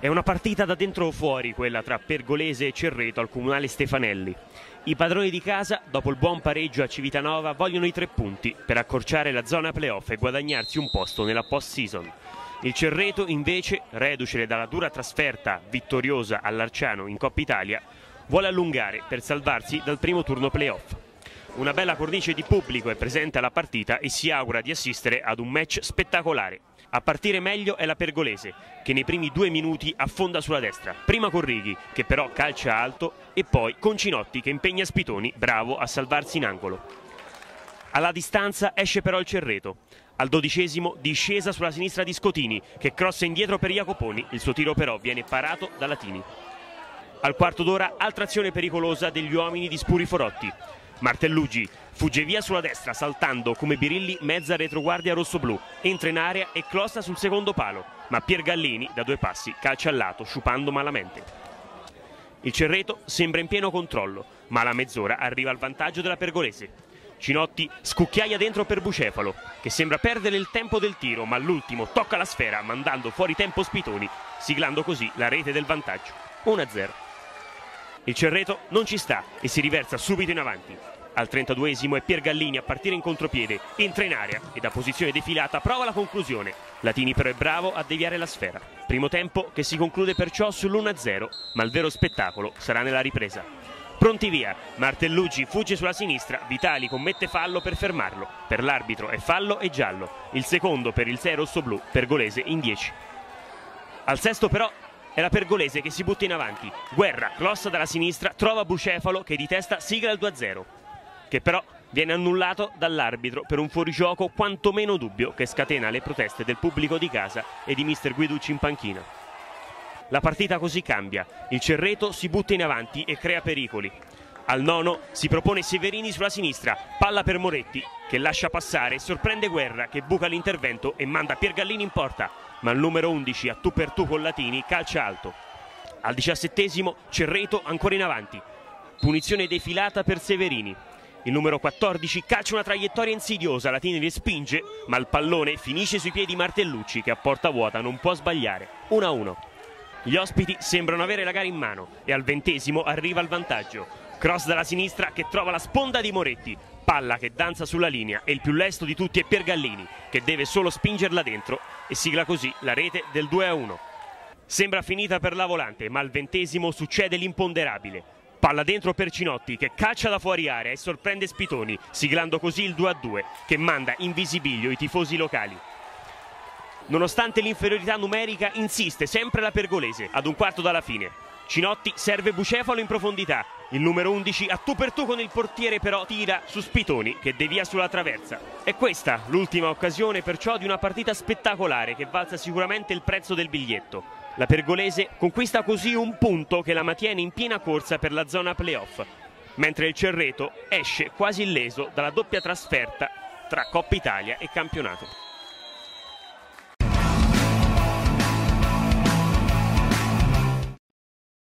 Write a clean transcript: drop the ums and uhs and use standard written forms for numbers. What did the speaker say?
una partita da dentro o fuori quella tra Pergolese e Cerreto al Comunale Stefanelli. I padroni di casa, dopo il buon pareggio a Civitanova, vogliono i 3 punti per accorciare la zona playoff e guadagnarsi un posto nella post-season. Il Cerreto, invece, reduce dalla dura trasferta vittoriosa all'Arciano in Coppa Italia, vuole allungare per salvarsi dal primo turno playoff. Una bella cornice di pubblico è presente alla partita e si augura di assistere ad un match spettacolare. A partire meglio è la Pergolese, che nei primi 2 minuti affonda sulla destra, prima con Righi, che però calcia alto, e poi con Cinotti, che impegna Spitoni, bravo a salvarsi in angolo. Alla distanza esce però il Cerreto. Al 12° discesa sulla sinistra di Scotini, che crossa indietro per Jacoponi, il suo tiro però viene parato da Latini. Al quarto d'ora altra azione pericolosa degli uomini di Spuriforotti. Martellucci fugge via sulla destra saltando come Birilli mezza retroguardia rossoblù, entra in area e closta sul secondo palo, ma Piergallini da 2 passi calcia al lato sciupando malamente. Il Cerreto sembra in pieno controllo, ma alla mezz'ora arriva il vantaggio della Pergolese. Cinotti scucchiaia dentro per Bucefalo, che sembra perdere il tempo del tiro, ma all'ultimo tocca la sfera mandando fuori tempo Spitoni, siglando così la rete del vantaggio. 1-0. Il Cerreto non ci sta e si riversa subito in avanti. Al 32° è Piergallini a partire in contropiede, entra in area e da posizione defilata prova la conclusione. Latini però è bravo a deviare la sfera. Primo tempo che si conclude perciò sull'1-0, ma il vero spettacolo sarà nella ripresa. Pronti via, Martellucci fugge sulla sinistra, Vitali commette fallo per fermarlo. Per l'arbitro è fallo e giallo. Il secondo per il 6 rossoblù, Pergolese in 10. Al 6° però è la Pergolese che si butta in avanti. Guerra, clossa dalla sinistra, trova Bucefalo che di testa sigla il 2-0, che però viene annullato dall'arbitro per un fuorigioco quantomeno dubbio che scatena le proteste del pubblico di casa e di mister Guiducci in panchina. La partita così cambia. Il Cerreto si butta in avanti e crea pericoli. Al 9° si propone Severini sulla sinistra, palla per Moretti che lascia passare e sorprende Guerra che buca l'intervento e manda Piergallini in porta, ma il numero 11 a tu per tu con Latini calcia alto. Al 17° Cerreto ancora in avanti, punizione defilata per Severini. Il numero 14 calcia una traiettoria insidiosa, Latini respinge, ma il pallone finisce sui piedi Martellucci che a porta vuota non può sbagliare. 1-1. Gli ospiti sembrano avere la gara in mano e al 20° arriva il vantaggio. Cross dalla sinistra che trova la sponda di Moretti, palla che danza sulla linea e il più lesto di tutti è Piergallini che deve solo spingerla dentro e sigla così la rete del 2-1. Sembra finita per la Volante, ma al 20° succede l'imponderabile. Palla dentro per Cinotti che calcia da fuori area e sorprende Spitoni, siglando così il 2-2 che manda in visibilio i tifosi locali. Nonostante l'inferiorità numerica insiste sempre la Pergolese ad un quarto dalla fine. Cinotti serve Bucefalo in profondità, il numero 11 a tu per tu con il portiere però tira su Spitoni che devia sulla traversa. È questa l'ultima occasione perciò di una partita spettacolare che valsa sicuramente il prezzo del biglietto. La Pergolese conquista così un punto che la mantiene in piena corsa per la zona playoff, mentre il Cerreto esce quasi illeso dalla doppia trasferta tra Coppa Italia e campionato.